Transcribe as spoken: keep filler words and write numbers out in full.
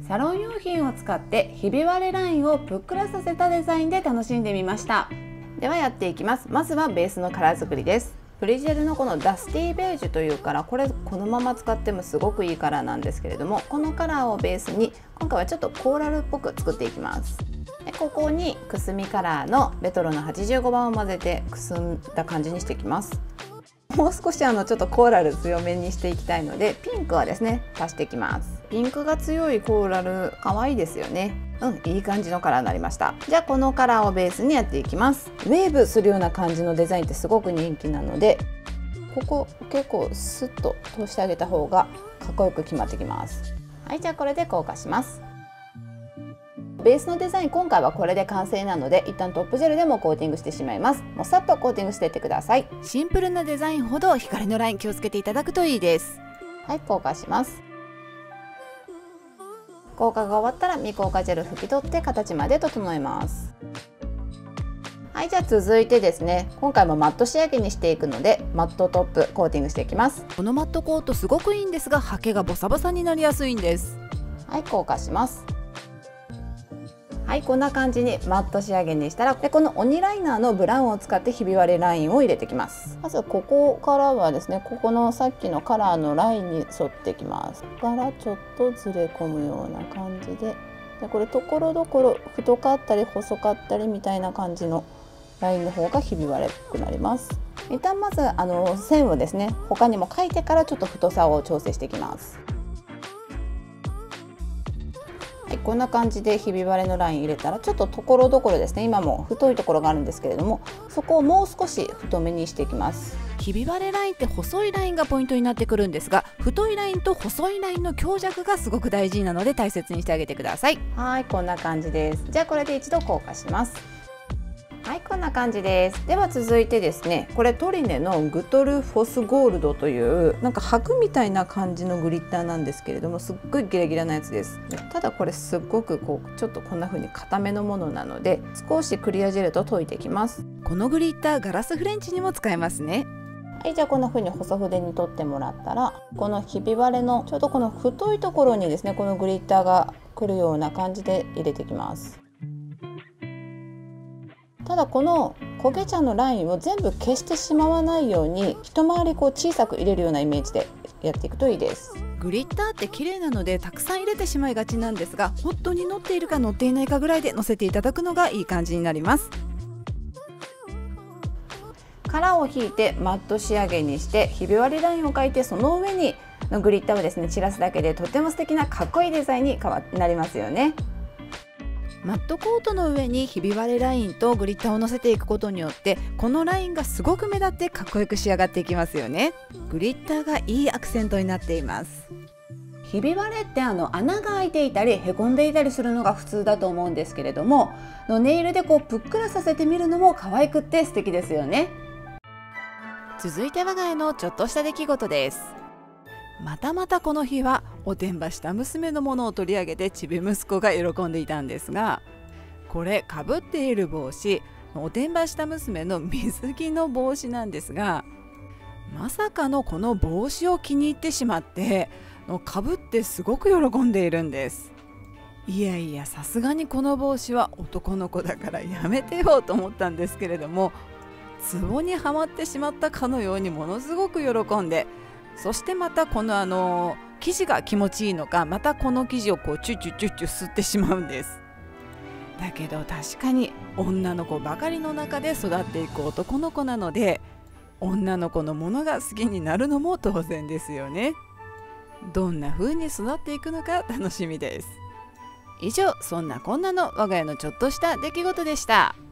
サロン用品を使ってひび割れラインをぷっくらさせたデザインで楽しんでみました。ではやっていきます。まずはベースのカラー作りです。プリジェルのこのダスティーベージュというカラー、これこのまま使ってもすごくいいカラーなんですけれども、このカラーをベースに今回はちょっとコーラルっぽく作っていきます。でここにくすみカラーのレトロのはちじゅうごばんを混ぜてくすんだ感じにしていきます。もう少しあのちょっとコーラル強めにしていきたいので、ピンクはですね足していきます。ピンクが強いコーラル可愛いですよね。うん、いい感じのカラーになりました。じゃあこのカラーをベースにやっていきます。ウェーブするような感じのデザインってすごく人気なので、ここ結構スッと通してあげた方がかっこよく決まってきます。はい、じゃあこれで硬化します。ベースのデザイン今回はこれで完成なので、一旦トップジェルでもコーティングしてしまいます。もうさっとコーティングしていってください。 シンプルなデザインほど光のライン気をつけていただくといいです。 はい、硬化します。硬化が終わったら未硬化ジェル拭き取って形まで整えます。はい、じゃあ続いてですね、今回もマット仕上げにしていくので、マットトップコーティングしていきます。 このマットコートすごくいいんですが、ハケがボサボサになりやすいんです。 はい、硬化します。はい、こんな感じにマット仕上げにしたら、でこの鬼ライナーのブラウンを使ってひび割れラインを入れていきます。まずここからはですね、ここのさっきのカラーのラインに沿っていきます。ここからちょっとずれ込むような感じで、でこれところどころ太かったり細かったりみたいな感じのラインの方がひび割れっぽくなります。一旦まずあの線をですね、他にも描いてからちょっと太さを調整していきます。はい、こんな感じでひび割れのライン入れたら、ちょっとところどころですね、今も太いところがあるんですけれども、そこをもう少し太めにしていきます。 ひび割れラインって細いラインがポイントになってくるんですが、太いラインと細いラインの強弱がすごく大事なので大切にしてあげてください。 はい、こんな感じです。じゃあこれで一度硬化します。はい、こんな感じです。では続いてですね、これトリネのグトルフォスゴールドというなんか箔みたいな感じのグリッターなんですけれども、すっごいギラギラなやつです。ただこれすっごくこうちょっとこんな風に固めのものなので、少しクリアジェルと溶いていきます。 このグリッターガラスフレンチにも使えますね。 はい、じゃあこんな風に細筆に取ってもらったら、このひび割れのちょうどこの太いところにですね、このグリッターが来るような感じで入れていきます。ただこの焦げ茶のラインを全部消してしまわないように、一回りこう小さく入れるようなイメージでやっていくといいです。 グリッターって綺麗なのでたくさん入れてしまいがちなんですが、本当に乗っているか乗っていないかぐらいで乗せていただくのがいい感じになります。 カラーを引いてマット仕上げにしてひび割れラインを描いて、その上にグリッターをですね散らすだけで、とても素敵なかっこいいデザインに変わなりますよね。 マットコートの上にひび割れラインとグリッターを乗せていくことによって、このラインがすごく目立ってかっこよく仕上がっていきますよね。グリッターがいいアクセントになっています。 ひび割れってあの穴が開いていたりへこんでいたりするのが普通だと思うんですけれども、のネイルでこうぷっくらさせてみるのも可愛くって素敵ですよね。 続いて我が家のちょっとした出来事です。またまたこの日はおてんばした娘のものを取り上げてちび息子が喜んでいたんですが、これかぶっている帽子、おてんばした娘の水着の帽子なんですが、まさかのこの帽子を気に入ってしまってかぶってすごく喜んでいるんです。いやいや、さすがにこの帽子は男の子だからやめてよと思ったんですけれども、ツボにはまってしまったかのようにものすごく喜んで、そしてまたこのあの生地が気持ちいいのか、またこの生地をこうチュチュチュチュ吸ってしまうんです。だけど確かに女の子ばかりの中で育っていく男の子なので、女の子のものが好きになるのも当然ですよね。どんな風に育っていくのか楽しみです。以上、そんなこんなの我が家のちょっとした出来事でした。